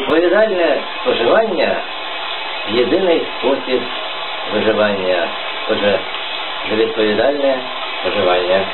Відповідальне споживання – єдиний спосіб виживання. Отже, невідповідальне споживання.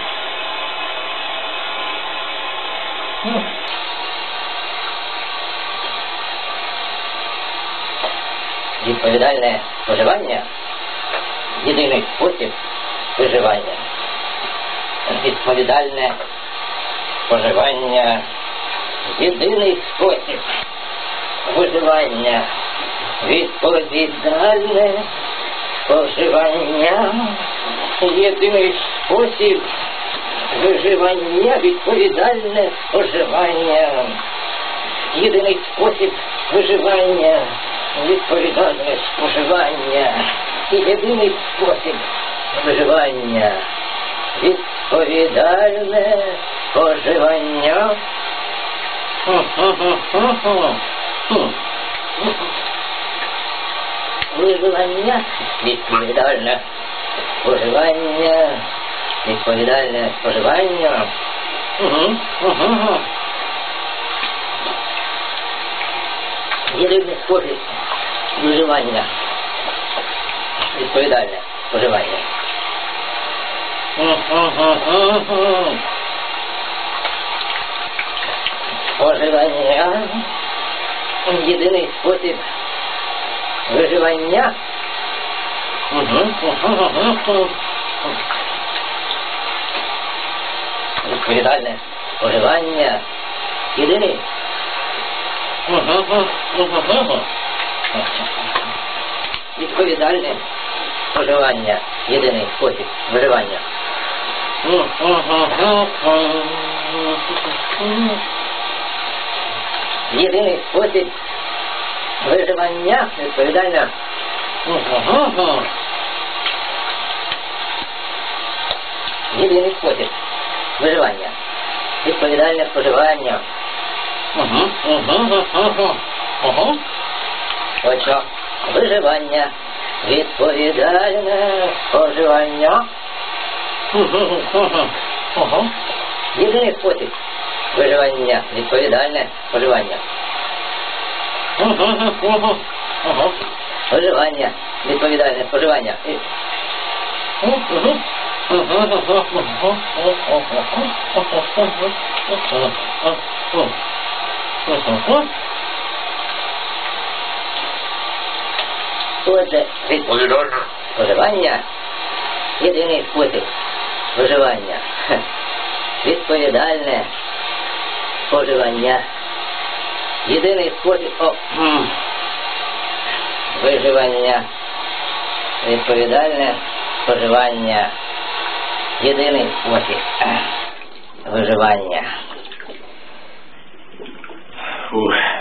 Відповідальне споживання – єдиний спосіб виживання. Відповідальне споживання – єдиний спосіб виживання. Відповідальне споживання – єдиний спосіб виживання. Відповідальне споживання – єдиний спосіб виживання. Відповідальне споживання – єдиний спосіб виживання. Відповідальне споживання. Виживання, відповідальне споживання, відповідальне споживання. Єдиний спосіб виживання, відповідальне споживання. Споживання, єдиний спосіб виживання. Відповідальне споживання, єдиний. Відповідальне споживання, єдиний спосіб виживання. Єдиний спосіб виживання, відповідальне. Єдиний спосіб виживання, відповідальне споживання. Отже, виживання, відповідальне споживання. Єдиний спосіб виживання, відповідальне споживання. Виживання, відповідальне споживання. Отже, відповідальне споживання, єдиний спосіб виживання. Відповідальне споживання, єдиний спосіб виживання. Відповідальне споживання, єдиний спосіб виживання. Фух.